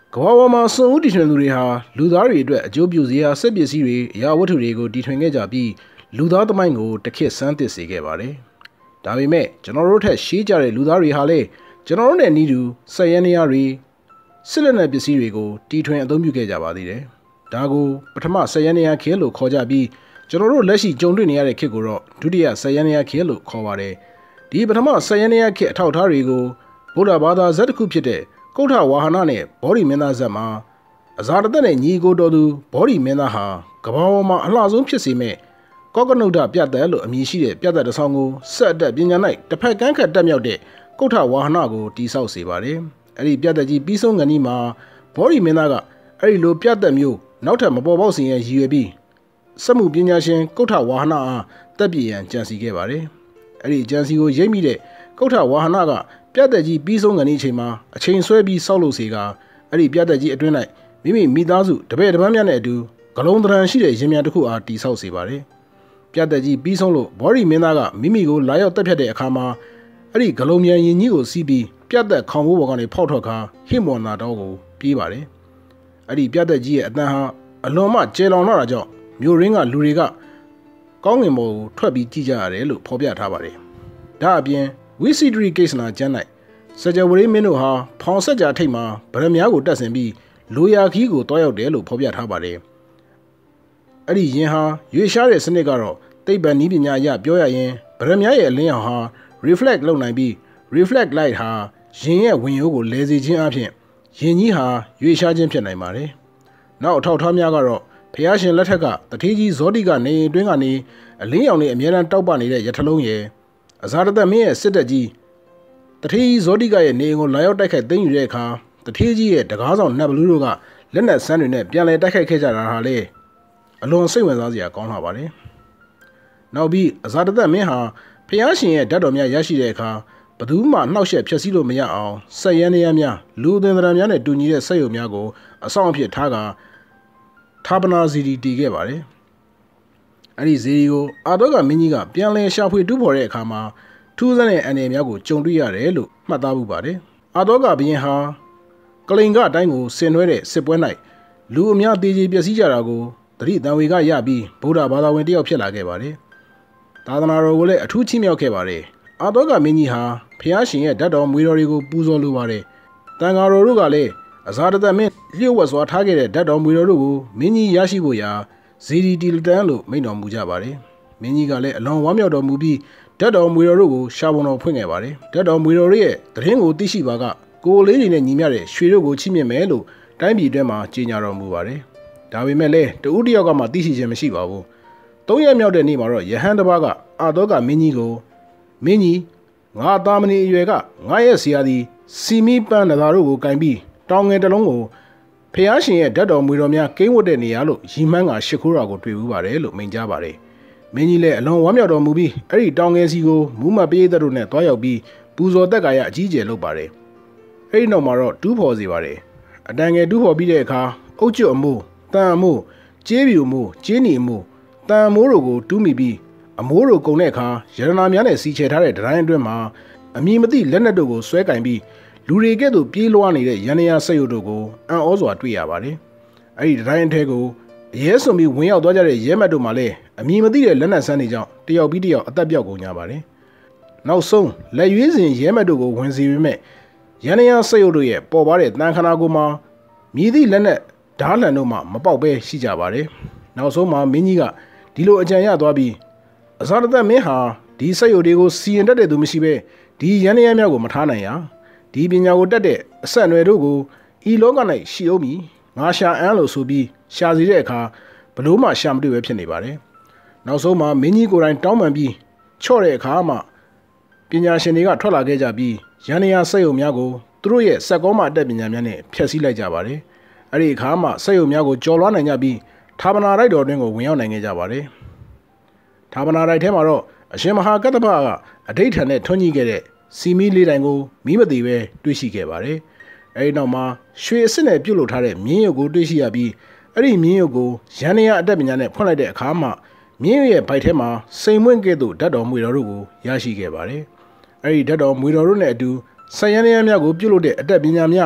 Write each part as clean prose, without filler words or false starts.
ကမ္ဘာပေါ်မှာစွန့်ဦးတီထွင်သူတွေဟာလူသားတွေအတွက်အကျိုးပြုစရာစက်ပစ္စည်းတွေအရာဝတ္ထုတွေကိုတီထွင်ခဲ့ကြပြီးလူသားသမိုင်းကိုတစ်ခေတ်ဆန်းသစ်စေခဲ့ပါတယ်။ဒါပေမဲ့ကျွန်တော်တို့ထက်ရှေးကြတဲ့လူသားတွေဟာလည်းကျွန်တော်တို့နဲ့နီးတူစက်ယန္တရားတွေစစ်လက်နက်ပစ္စည်းတွေကိုတီထွင်အသုံးပြုခဲ့ကြပါသေးတယ်။ဒါကိုပထမစက်ယန္တရားခေတ်လို့ခေါ်ကြပြီးကျွန်တော်တို့လက်ရှိကြုံတွေ့နေရတဲ့ခေတ်ကိုတော့ဒုတိယစက်ယန္တရားခေတ်လို့ခေါ်ပါတယ်။ဒီပထမစက်ယန္တရားခေတ်အထောက်အထားတွေကိုဗုဒ္ဓဘာသာဇတ်တစ်ခုဖြစ်တဲ့ကုဋ္ဌဝါဟနနဲ့ဘောဓိမင်းသားဇတ်မှာအဇာတသက်နဲ့ညီကိုတော်သူဘောဓိမင်းသားဟာကမ္ဘာပေါ်မှာအလှဆုံးဖြစ်စေမဲ့ကောကနုဒ္ဒပြတ်သက်လို့အမည်ရှိတဲ့ပြတ်သက်တစ်ဆောင်ကိုဆက်အတက်ပညာ၌တစ်ဖက်ကန်းခတ်တက်မြောက်တဲ့ကုဋ္ဌဝါဟနကိုတိဆောက်စေပါတယ်။အဲ့ဒီပြတ်သက်ကြီးပြီးဆုံးကဏီမှာဘောဓိမင်းသားကအဲ့ဒီလိုပြတ်သက်မျိုးနောက်ထပ်မပေါ်ပေါက်စေရန်ရည်ရွယ်ပြီးစက်မှုပညာရှင်ကုဋ္ဌဝါဟနအားတက်ပြည့်ရန်ကြံစီခဲ့ပါတယ်။အဲ့ဒီကြံစီကိုရိပ်မိတဲ့ကုဋ္ဌဝါဟနကပြတ်သက်ကြီးပြီးဆုံးကနေအချိန်မှာအချိန်ဆွဲပြီးဆောက်လုပ်စေကအဲ့ဒီပြတ်သက်ကြီးအတွင်း၌မိသားစုတပည့်တပန်းများနဲ့အတူဂလုံးတရံရှိတဲ့ရင်မြန်တစ်ခုအားတိဆောက်စေပါတယ်။ပြတ်သက်ကြီးပြီးဆုံးလို့ဘောဓိမင်းသားကမိမိကိုလာရောက်တက်ဖြတ်တဲ့အခါမှာအဲ့ဒီဂလုံးမြန်ရင်ကြီးကိုစီးပြီးပြတ်သက်ခေါင်မိုးပေါ်ကနေဖောက်ထွက်ခါဟိမော်နာတော်ကိုပြေးပါတယ်။အဲ့ဒီပြတ်သက်ကြီးရဲ့အတန်ဟာအလွန်မှကျဲလောင်လာတာကြောင့်မြို့ရင်းကလူတွေကကောင်းငင်ပေါ်ကိုထွက်ပြီးကြည့်ကြရတယ်လို့ဖော်ပြထားပါတယ်။ဒါအပြင်ဝိစီဒရီကိစ္စနာကျမ်း၌စကြဝဠာမင်းတို့ဟာဖောင်ဆက်ကြာထိပ်မှာဗရမ ्या ကိုတက်ဆင်ပြီးလိုရာခီးကိုတွားရောက်တယ်လို့ဖော်ပြထားပါတယ်။အဲ့ဒီယင်ဟာရွေရှားတဲ့စနစ်ကတော့သိပ္ပံနည်းပညာအရပြောရရင်ဗရမ ्या ရဲ့အလင်းရောင်ဟာ reflect လုပ်နိုင်ပြီး reflect light ဟာယင်ရဲ့ဝင်ရိုးကိုလဲစေခြင်းအပြင်ယင်ကြီးဟာရွေရှားခြင်းဖြစ်နိုင်ပါတယ်။နောက်အထောက်အထားများကတော့ဖျားရှင်လက်ထက်ကတထေးကြီးဇောတိကနေအတွင်းကနေအလင်းရောင်နဲ့အမြဲတမ်းတောက်ပနေတဲ့ရထလုံးရဲ့အဇာတသက်မင်းရဲ့စစ်တပ်ကြီးတထေးကြီးဇောတိကရဲ့နေအိမ်ကိုလာရောက်တိုက်ခိုက်သိမ်းယူတဲ့အခါတထေးကြီးရဲ့တကားဆောင်နတ်ဘလူးတို့ကလက်နက်ဆန်းတွေနဲ့ပြန်လည်တိုက်ခိုက်ခဲ့ကြတာဟာလေအလွန်စိတ်ဝင်စားစရာကောင်းလာပါတယ်။နောက်ပြီးအဇာတသက်မင်းဟာဖျားရှင်ရဲ့ဓာတ်တော်များရရှိတဲ့အခါဘသူမှနှောက်ယှက်ဖျက်ဆီးလို့မရအောင်စက်ယန္တရားများလူသင်္သရံများနဲ့တူညီတဲ့စက်ရုံများကိုအဆောင်အဖြစ်ထားကဌာပနာစီတီတည်ခဲ့ပါတယ်။အဲ့ဒီဇီရီကိုအာတောကမင်းကြီးကပြန်လည်ရှာဖွေတူးဖော်တဲ့အခါမှာထူးဆန်းတဲ့အနေအများကိုကြုံတွေ့ရတယ်လို့မှတ်သားမှုပါတယ်။အာတောကဘုရင်ဟာကလိန်ကအတိုင်းကိုဆင်နွှဲတဲ့စစ်ပွဲ၌လူအများသေးကြီးပျက်စီးကြတာကိုသတိတံဝေကရပြီးဗုဒ္ဓဘာသာဝင်တယောက်ဖြစ်လာခဲ့ပါတယ်။သာသနာတော်ကိုလည်းအထူးချီးမြှောက်ခဲ့ပါတယ်။အာတောကမင်းကြီးဟာဖျားရှင်ရဲ့ဓာတ်တော်မွေတော်တွေကိုပူဇော်လိုပါတယ်။တန်ဃာတော်တို့ကလည်းအဇာတသက်မင်းလျှို့ဝှက်စွာထားခဲ့တဲ့ဓာတ်တော်မွေတော်တို့ကိုမင်းကြီးရရှိဖို့ရာဇီရီတီလတန်လို့မိန့်တော်မူကြပါတယ်။မင်းကြီးကလည်းအလွန်ဝမ်းမြောက်တော်မူပြီးဓာတ်တော်မွေတော်တို့ကိုရှာပုံတော်ဖွင့်ခဲ့ပါတယ်။ဓာတ်တော်မွေတော်ရဲ့သတင်းကိုသိရှိပါကကိုလေးတွေနဲ့ညီမျှတဲ့ရွှေတို့ကိုချီးမြှင့်မယ်လို့တိုင်းပြည်အတွင်းမှာကြေညာတော်မူပါတယ်။ဒါပေမဲ့လည်းတဦးတယောက်ကမှသိရှိခြင်းမရှိပါဘူး။၃ရက်မြောက်တဲ့နေ့မှာတော့ယဟန်တစ်ပါးကအာတောကမင်းကြီးကိုမင်းကြီးငါသားမဏေအရွယ်ကငါရဲ့ဆရာသည်စီမီပန်းနဂါတို့ကိုကင်ပြီးတောင်ငယ်တစ်လုံးကိုဖျားရှင်ရဲ့ဓာတ်တော်မွေတော်များကိန်းဝတ်တဲ့နေရာလို့ရီမန်းကရှ िख ိုးတာကိုတွေ့ဘူးပါတယ်လို့မိန့်ကြားပါတယ်။မင်းကြီးလည်းအလွန်ဝမ်းမြောက်တော်မူပြီးအဲ့ဒီတောင်ငယ်စီကိုမူးမပေးသက်တို့နဲ့တွားရောက်ပြီးပူဇော်သက်ကာယအကြီးကျယ်လုပ်ပါတယ်။အဲ့ဒီနောက်မှာတော့တူးဖော်စေပါတယ်။အတန်ငယ်တူးဖော်ပြီးတဲ့အခါအုတ်ကျွတ်အမိုးတန်အမိုးကျေးပြူအမိုးကျေးနီအမိုးတန်အမိုးတို့ကိုတူးမိပြီးအမိုးတို့ကုန်တဲ့အခါရတနာများနဲ့စီချယ်ထားတဲ့ဒတိုင်းအတွင်းမှာအမည်မသိလက်နက်တို့ကိုဆွဲကင်ပြီးလူတွေကဲ့သို့ပြေးလွှားနေတဲ့ရန်ရာဆက်ရုပ်တို့ကိုအံ့ဩစွာတွေ့ရပါတယ်။အဲ့ဒီဒတိုင်းအထဲကိုအရဲစွန်ပြီးဝင်ရောက်သွားကြတဲ့ရဲမတ်တို့မှလည်းအမည်မသိတဲ့လက်နက်ဆန်းတွေကြောင့်တယောက်ပြီးတယောက်အသက်ပြောက်ကုန်ကြပါတယ်။နောက်ဆုံးလက်ရွေးစင်ရဲမတ်တို့ကိုဝင်စီပြီးမဲ့ရန်ရာဆက်ရုပ်တို့ရဲ့ပေါ်ပါတဲ့တန်ခနာကိုမှမြည်သည့်လက်နက်ဓားလန်တို့မှမပေါက်ပဲရှိကြပါတယ်။နောက်ဆုံးမှာမင်းကြီးကဒီလိုအကြံရသွားပြီးအဇာတသက်မင်းဟာဒီဆက်ရုပ်တွေကိုစီရင်တတ်တဲ့သူမရှိပဲဒီရန်ရာများကိုမထားနိုင်ရဒီပညာကိုတတ်တဲ့အဆက်အနွယ်တို့ကိုဤလောက၌ရှိအောင်မီငါရှာအန်းလို့ဆိုပြီးရှာစီတဲ့အခါဘလို့မှရှာမတွေ့ပဲဖြစ်နေပါတယ်။နောက်ဆုံးမှာမင်းကြီးကိုယ်တိုင်တောင်းပန်ပြီးချော့တဲ့အခါမှပညာရှင်တွေကထွက်လာခဲ့ကြပြီးရန်ရာစက်ရုံများကိုသူတို့ရဲ့စက်ကောမအတတ်ပညာများနဲ့ဖျက်ဆီးလိုက်ကြပါတယ်။အဲ့ဒီအခါမှစက်ရုံများကိုကျော်လွှားနိုင်ကြပြီးဌာပနာတိုက်တော်တွင်ကိုဝင်ရောက်နိုင်ခဲ့ကြပါတယ်။ဌာပနာတိုက်ထဲမှာတော့အရှင်မဟာကတ္တပကအဋိဋ္ဌာန်နဲ့ထွန်းညှိခဲ့တဲ့စီမီလေးတိုင်ကိုမိမသေးပဲတွေ့ရှိခဲ့ပါတယ်။အဲဒီနောက်မှာရွှေအစ်စ်နဲ့ပြုတ်လုထားတဲ့မြင်းရုပ်ကိုတွေ့ရှိရပြီးအဲ့ဒီမြင်းရုပ်ကိုရန်ရာအတက်ပညာနဲ့ဖွင့်လိုက်တဲ့အခါမှာမြင်းရုပ်ရဲ့ဗိုက်ထဲမှာစိန်မွင့်ကဲ့သို့ဓာတ်တော်မွေတော်တို့ကိုရရှိခဲ့ပါတယ်။အဲ့ဒီဓာတ်တော်မွေတော်တို့နဲ့အတူဆက်ရန်ရများကိုပြုတ်လုတဲ့အတက်ပညာများ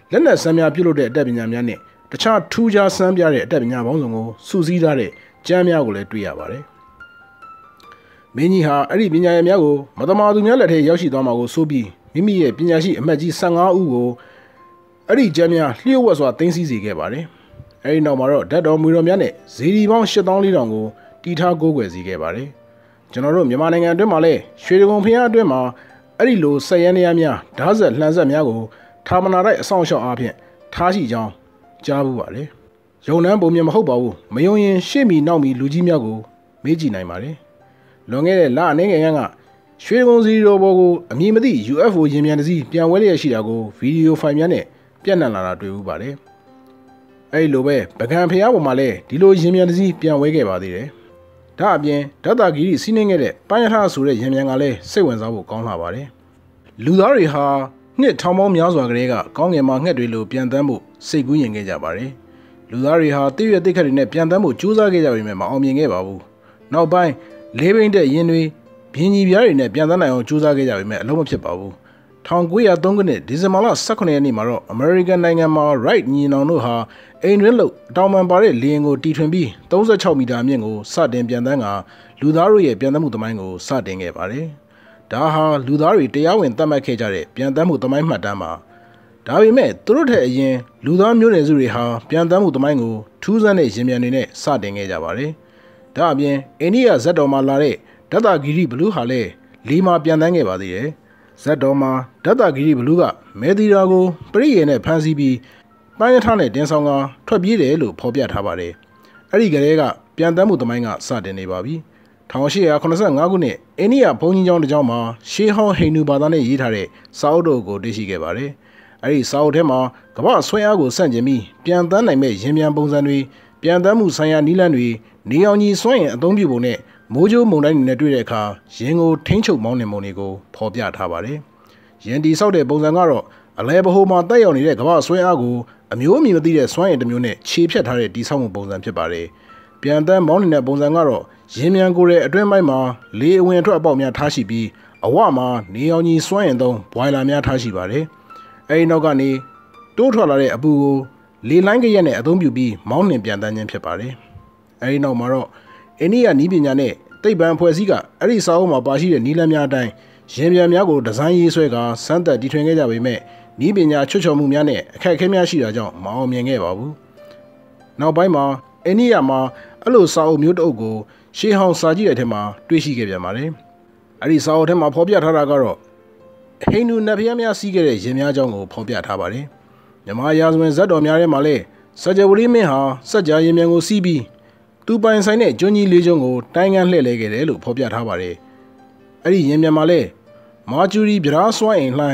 လက်နက်စမ်းများပြုလုပ်တဲ့အတတ်ပညာများနဲ့တခြားထူးခြားစမ်းပြတဲ့အတတ်ပညာပေါင်းစုံကိုစုစည်းထားတဲ့ကျမ်းများကိုလည်းတွေ့ရပါတယ်မင်းကြီးဟာအဲ့ဒီပညာရည်များကိုမတမာသူများလက်ထဲရောက်ရှိသွားမှာကိုဆိုပြီးမိမိရဲ့ပညာရှိအမတ်ကြီး15ဦးကိုအဲ့ဒီကျမ်းများလျှို့ဝှက်စွာသိမ်းဆည်းစေခဲ့ပါတယ်အဲ့ဒီနောက်မှာတော့ဓာတ်တော်မူတော်များနဲ့ဇေဒီပေါင်း8400ကိုတီထားကိုးကွယ်စေခဲ့ပါတယ်ကျွန်တော်တို့မြန်မာနိုင်ငံအတွင်းမှာလည်းရွှေဒဂုံဖျားအတွင်းမှာအဲ့ဒီလိုဆက်ရန်များဓာတ်ဆက်လှန်ဆက်များကိုထာမနာတိုက်အဆောင်ရှောက်အားဖြင့်ထားရှိကြောင်းကြားဘူးပါတယ်ယုံနှန်းပုံမြင်မဟုတ်ပါဘူးမယုံရင်ရှေ့မီနောက်မီလူကြီးများကိုမေးကြည့်နိုင်ပါတယ်လွန်ခဲ့တဲ့လအနေငယ်ကရွှေဒဂုံစီရိုဘောကိုအမည်မသိ UFO ရင်မြန်တစ်စီးပြန်ဝဲလျက်ရှိတာကိုဗီဒီယိုဖိုင်များနဲ့ပြန့်နှံ့လာတာတွေ့ဘူးပါတယ်အဲ့လိုပဲပကံဖျားပေါ်မှာလည်းဒီလိုရင်မြန်တစ်စီးပြန်ဝဲခဲ့ပါသေးတယ်ဒါအပြင်ဓာတ်တာဂီရီစီးနှင်းခဲ့တဲ့ပန်းရထဆိုတဲ့ရင်မြန်ကလည်းစိတ်ဝင်စားဖို့ကောင်းလာပါတယ်လူသားတွေဟာနှစ်ထောင်ပေါင်းများစွာကလေးကကောင်းငင်မှာငှက်တွေလိုပြန်တန်းဖို့စိတ်ကူးရင်ခဲ့ကြပါတယ်လူသားတွေဟာတိရွက်တိတ်ခတ်တွေနဲ့ပြန်တန်းဖို့ကြိုးစားခဲ့ကြပေမဲ့မအောင်မြင်ခဲ့ပါဘူးနောက်ပိုင်းလေးဘိန်းတဲ့ရင်တွေဘင်းကြီးပြားတွေနဲ့ပြန်တန်းနိုင်အောင်ကြိုးစားခဲ့ကြပေမဲ့အလုံးမဖြစ်ပါဘူး1903ခုနှစ်ဒီဇင်ဘာလ18ရက်နေ့မှာတော့အမေရိကန်နိုင်ငံမှာ Wright ညီနောင်တို့ဟာအိမ်တွင်းလို့အတောင်ပံပါတဲ့လေယာဉ်ကိုတီထွင်ပြီး36မီတာအမြင့်ကိုစတင်ပြန်တန်းကလူသားတို့ရဲ့ပြန်တန်းမှုသမိုင်းကိုစတင်ခဲ့ပါတယ်ဒါဟာလူသားတွေတရားဝင်သတ်မှတ်ခဲ့ကြတဲ့ပြန်တန်းမှုသမိုင်းမှတ်တမ်းပါဒါပေမဲ့သူတို့ထက်အရင်လူသားမျိုးနွယ်စုတွေဟာပြန်တန်းမှုသမိုင်းကိုထူးဆန်းတဲ့ရင်မြန်တွေနဲ့စတင်ခဲ့ကြပါတယ်ဒါအပြင်အိန္ဒိယဇက်တော်မှာလာတဲ့ဓာတ်တာဂီရီဘလူးဟာလည်းလီမာပြန်တန်းခဲ့ပါသေးတယ်ဇက်တော်မှာဓာတ်တာဂီရီဘလူးကမဲသီရာကိုပရိယေနဲ့ဖမ်းဆီးပြီးပန်းရထားနဲ့တင်ဆောင်ကထွက်ပြေးတယ်လို့ဖော်ပြထားပါတယ်အဲ့ဒီကလေးကပြန်တန်းမှုသမိုင်းကစတင်နေပါပြီ1885ခုနှစ်အိန္ဒိယဘုံကြီးကျောင်းတစ်ကျောင်းမှာရှေးဟောင်းဟိန္ဒူဘာသာနဲ့ရေးထားတဲ့စာအုပ်တို့ကိုတွေ့ရှိခဲ့ပါတယ်အဲ့ဒီစာအုပ်ထဲမှာကမ္ဘာဆွဲအားကိုဆန့်ကျင်ပြီးပြန်တန်းနိုင်မဲ့ရင်မြန်ပုံစံတွေပြန်တန်းမှုဆိုင်ရာနည်းလမ်းတွေနေအောင်ကြီးစွန့်ရင်အသုံးပြုပုံနဲ့မိုးကြိုးမုန်တိုင်းတွေနဲ့တွေ့တဲ့အခါရင်ကိုထိမ့်ချုပ်မောင်းနှင်ပုံတွေကိုဖော်ပြထားပါတယ်။ရင်တီဆောက်တဲ့ပုံစံကတော့အလဲဘဟိုမှာတက်ရောက်နေတဲ့ကမ္ဘာဆွဲအားကိုအမျိုးအမည်မသိတဲ့စွမ်းရည်တစ်မျိုးနဲ့ခြေဖြတ်ထားတဲ့တီဆောက်မှုပုံစံဖြစ်ပါတယ်။ပြန်တန်းမောင်းနေတဲ့ပုံစံကတော့ရင်မြန်ကိုတဲ့အတွင်းပိုင်းမှာလေအဝင်အထွက်အပေါက်များထားရှိပြီးအဝမှာနေအောင်ကြီးစွမ်းရင်သုံးဘွိုင်လာများထားရှိပါတယ်။အဲဒီနောက်ကနေတိုးထွက်လာတဲ့အပူကိုလေလိုင်းကရက်နဲ့အသုံးပြုပြီးမောင်းနှင်ပြန်တန်းခြင်းဖြစ်ပါတယ်။အဲဒီနောက်မှာတော့အိန္ဒိယနည်းပညာနဲ့သိပ္ပံအဖွဲ့အစည်းကအဲ့ဒီစာအုပ်မှာပါရှိတဲ့နည်းလမ်းများအတိုင်းရင်ပြန်များကိုဒီဇိုင်းရေးဆွဲကစမ်းသပ်တီထွင်ခဲ့ကြပေမဲ့နည်းပညာချွတ်ချော်မှုများနဲ့အခက်အခဲများရှိတာကြောင့်မအောင်မြင်ခဲ့ပါဘူး။နောက်ပိုင်းမှာအိန္ဒိယမှာအဲ့လိုစာအုပ်မျိုးတစ်အုပ်ကိုရှေးဟောင်းစာကြည့်တဲ့ထဲမှာတွေ့ရှိခဲ့ပြန်ပါတယ်။အဲ့ဒီစာအုပ်ထဲမှာဖော်ပြထားတာကတော့ဟိန္ဒူနတ်ဘုရားများစီးခဲ့တဲ့ရင်များကြောင်းကိုဖော်ပြထားပါတယ်။မြမရာဇဝင်ဇတ်တော်များထဲမှာလည်းစကြဝဠာမင်းဟာစကြရင်မြန်ကိုစီးပြီးသူပိုင်ဆိုင်တဲ့ကျွန်းကြီးလေးကျွန်းကိုတိုင်းကန်းလှည့်လဲခဲ့တယ်လို့ဖော်ပြထားပါတယ်။အဲ့ဒီရင်မြန်မှာလဲ Mercury ဗျာစွမ်းအင်လှိုင်း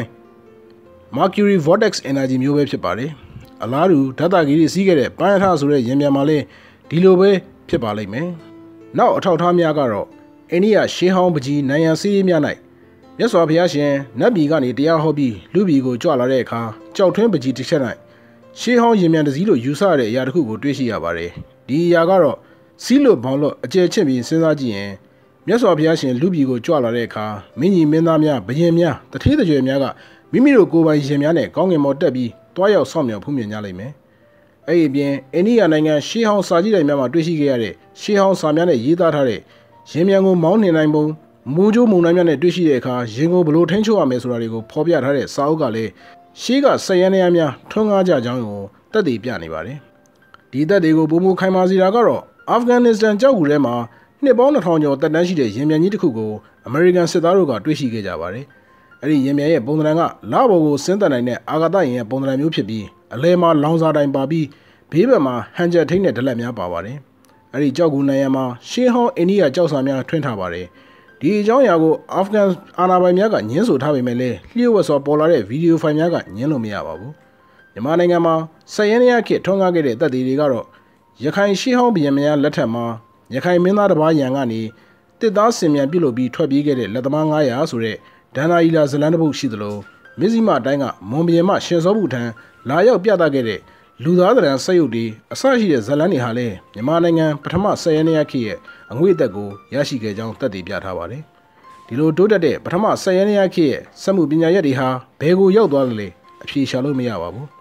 Mercury Vortex Energy မျိုးပဲဖြစ်ပါတယ်။အလားတူဓာတ်တာကြီးတွေစီးခဲ့တဲ့ပန်းရထဆိုတဲ့ရင်မြန်မှာလဲဒီလိုပဲဖြစ်ပါလိမ့်မယ်။နောက်အထောက်အထားများကတော့အိန္ဒိယရှေးဟောင်းပကြီးနန်ရန်စီးများ၌မြတ်စွာဘုရားရှင်နတ်ပြည်ကနေတရားဟောပြီးလူပြည်ကိုကြွလာတဲ့အခါကြောက်ထွင်းပကြီးတစ်ချက်၌ရှေးဟောင်းရင်မြန်တစည်းလို့ယူဆရတဲ့အရာတစ်ခုကိုတွေ့ရှိရပါတယ်။ဒီအရာကတော့စီးလို့ဘောင်းလို့အကျယ်ချင့်ပြီးစဉ်းစားကြည့်ရင်မြတ်စွာဘုရားရှင်လူပြည်ကိုကြွလာတဲ့အခါမင်းကြီးမင်းသားများဘုရင်များတထေးတကြွယ်များကမိမိတို့ကိုယ်ပိုင်ရင်များနဲ့ကောင်းကင်ပေါ်တက်ပြီးတွားရောက်ဆောင်မြောက်ဖူးမြင်ကြလိမ့်မယ်။အဲ့ဒီအပြင်အိန္ဒိယနိုင်ငံရှေးဟောင်းစာကြည့်တိုင်များမှာတွေ့ရှိခဲ့ရတဲ့ရှေးဟောင်းစာများနဲ့ရေးသားထားတဲ့ရင်မြန်ကိုမောင်းနှင်နိုင်ပုံမူးကြိုးမုန်တိုင်းများနဲ့တွေ့ရှိတဲ့အခါရင်ကိုဘလို့ထိန်းချုပ်ရမယ်ဆိုတာတွေကိုဖော်ပြထားတဲ့စာအုပ်ကလည်းရှေးကဆက်ရန်များထွန်းကားကြကြောင်းကိုသက်သေပြနေပါတယ်။ဒီသက်တွေကိုပုံမူခိုင်မာစီတာကတော့အာဖဂန်နစ္စတန်ကြောက်ကူထဲမှာနှစ်ပေါင်း2000ကျော်တက်တန်းရှိတဲ့ရင်မြန်ကြီးတစ်ခုကိုအမေရိကန်စစ်သားတို့ကတွေ့ရှိခဲ့ကြပါတယ်။အဲ့ဒီရင်မြန်ရဲ့ပုံသဏ္ဍာန်ကလဘော်ကိုဆင်းသက်နိုင်တဲ့အာဂတရင်ရဲ့ပုံသဏ္ဍာန်မျိုးဖြစ်ပြီးအလဲမှာလောင်စာတိုင်ပါပြီးဘေးဘက်မှာဟန်ချက်ထိန်းတဲ့ဒလက်များပါပါတယ်။အဲ့ဒီကြောက်ကူနိုင်ရမှာရှေးဟောင်းအိန္ဒိယကြောက်စာများထွင်းထားပါတယ်။ဒီအကြောင်းအရာကိုအာဖဂန်အာဏာပိုင်များကညှင်းဆိုထားပေမဲ့လည်းလျှို့ဝှက်စွာပေါ်လာတဲ့ဗီဒီယိုဖိုင်များကညှင်းလို့မရပါဘူး။မြန်မာနိုင်ငံမှာဆက်ရန်ရခေတ်ထွန်းကားခဲ့တဲ့တပ်တွေကတော့ရခိုင်ရှေးဟောင်းဘုရင်များလက်ထက်မှာရခိုင်မင်းသားတစ်ပါးရန်ကနေတစ်သားစင်မြန်ပြုတ်လို့ပြီးထွက်ပြေးခဲ့တဲ့လက်သမား900ဆိုတဲ့ဒန္နာအီလာဇလန်တစ်ပုဒ်ရှိသလိုမဇ္ဈိမအတိုင်းကမွန်ဘုရင်မရှင်စောဘူးထံလာရောက်ပြသခဲ့တဲ့လူသားသဏ္ဍာန်ဆက်ရုပ်တွေအစရှိတဲ့ဇလန်တွေဟာလည်းမြန်မာနိုင်ငံပထမဆက်ရန်ရခေတ်ရဲ့အငွေ့အသက်ကိုရရှိခဲ့ကြောင်းသက်သေပြထားပါတယ်။ဒီလိုတိုးတက်တဲ့ပထမဆက်ရန်ရခေတ်ရဲ့စက်မှုပညာရပ်တွေဟာဘယ်ကိုရောက်သွားလဲအဖြေရှာလို့မရပါဘူး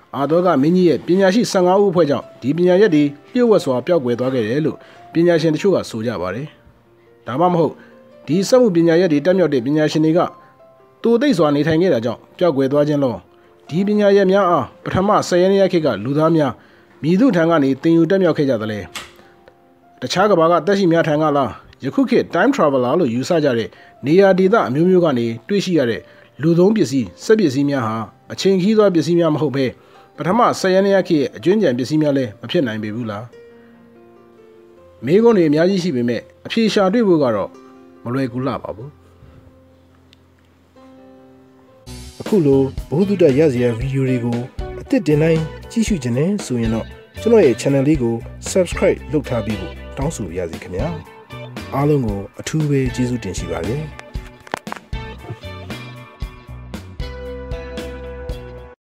အာသောကမင်းကြီးရဲ့ပညာရှိ15ဦးအဖွဲ့ကြောင့်ဒီပညာရက်တွေပြည့်ဝစွာပျောက်ကွယ်သွားခဲ့တယ်လို့ပညာရှင်တချို့ကဆိုကြပါတယ်ဒါမှမဟုတ်ဒီစက်မှုပညာရက်တွေတက်မြောက်တဲ့ပညာရှင်တွေကတူသိစွာနေထိုင်ခဲ့တာကြောင့်ပျောက်ကွယ်သွားခြင်းလို့ဒီပညာရက်များအားပထမ10ရက်ရက်ခေတ်ကလူသားများမြည်သူထံကနေသင်ယူတက်မြောက်ခဲ့ကြသလဲတခြားကဘာကတက်ရှိများထံကလားယခုခေတ် time traveler လို့ယူဆကြတဲ့နေရာဒေသအမျိုးမျိုးကနေတွေ့ရှိရတဲ့လူသုံးပစ္စည်းစက်ပစ္စည်းများဟာအချိန်ခီးသောပစ္စည်းများမဟုတ်ဘဲပထမ10ရက်ရက်ခေတ်ရဲ့အကျွမ်းကြံပစ္စည်းများလည်းမဖြစ်နိုင်ပေဘူးလားမိကုန်းတွေအများကြီးရှိပေမဲ့အဖြေရှာတွေ့ဖို့ကတော့မလွယ်ကူလှပါဘူးအခုလိုဘုဒ္ဓတရစရာဗီဒီယိုတွေကိုအသစ်တင်တိုင်းကြည့်ရှုခြင်းနဲ့ဆိုရင်တော့ကျွန်တော်ရဲ့ channel လေးကို subscribe လုပ်ထားပြီးဖို့တောင်းဆိုပါရစေခင်ဗျာအားလုံးကိုအထူးပဲကျေးဇူးတင်ရှိပါတယ်